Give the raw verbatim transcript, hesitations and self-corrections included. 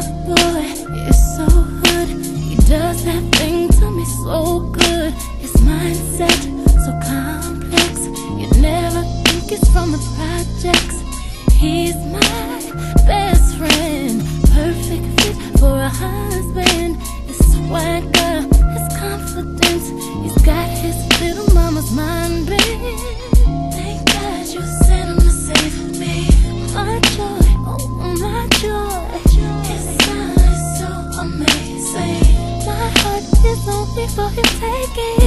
boy is so good. He does that thing to me so good. His mindset so complex. You'd never think it's from the projects. He's my best friend, perfect fit for a husband. His swagger, his confidence, he's got his little mama's mind bent. Thank God you sent him to save me. My joy, oh my joy. His smile is so amazing. My heart is only for him taking.